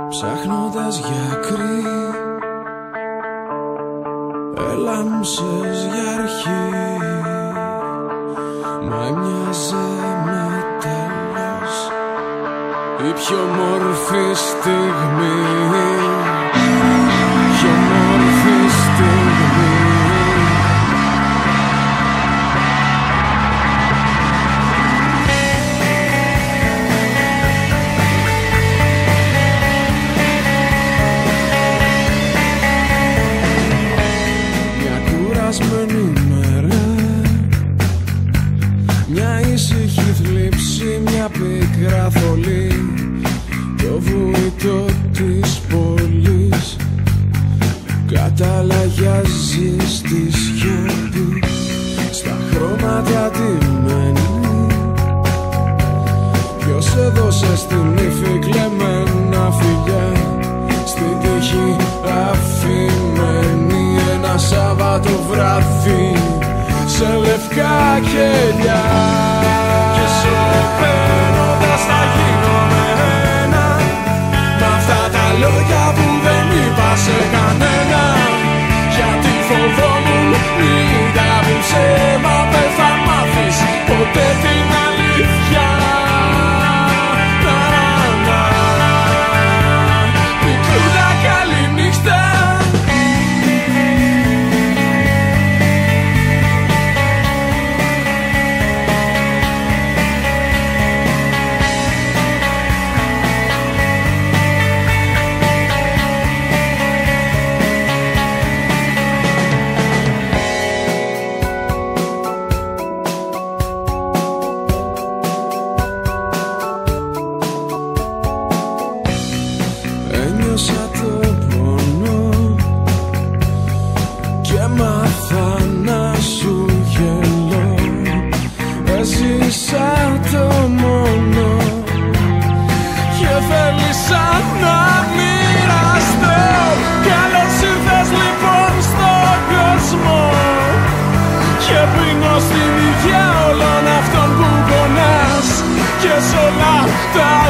Ψάχνοντας για άκρη, έλαμψες για αρχή, μα μοιάζε με τέλος η πιο μορφή στιγμή, πιο μορφή στιγμή. Μια ήσυχη θλίψη, μια πίκρα θολή, το βουητό της πόλης καταλαγιάζει στη σιωπή, στα χρώματα τιμένη. Ποιος έδωσε στην ύφη κλεμμένα φιλιά, στην τύχη αφημένη, ένα Σάββατο βράδυ σε λευκά κελιά. Και σωπαίνοντας θα γίνομαι ένα, μ' αυτά τα λόγια που δεν είπα σε κανένα, γιατί φοβόμουν μην τα πουν ψέμα, δεν θα μάθεις ποτέ την αλήθεια. Μικρούλα καληνύχτα. Ένιωσα το πόνο και μάθα να σου γελώ, έζησα το μόνο και θέλησα να μοιραστώ. Καλώς ήρθες λοιπόν στον κόσμο και πίνω στην υγεία όλων αυτών που πονάς, και σ' όλα τα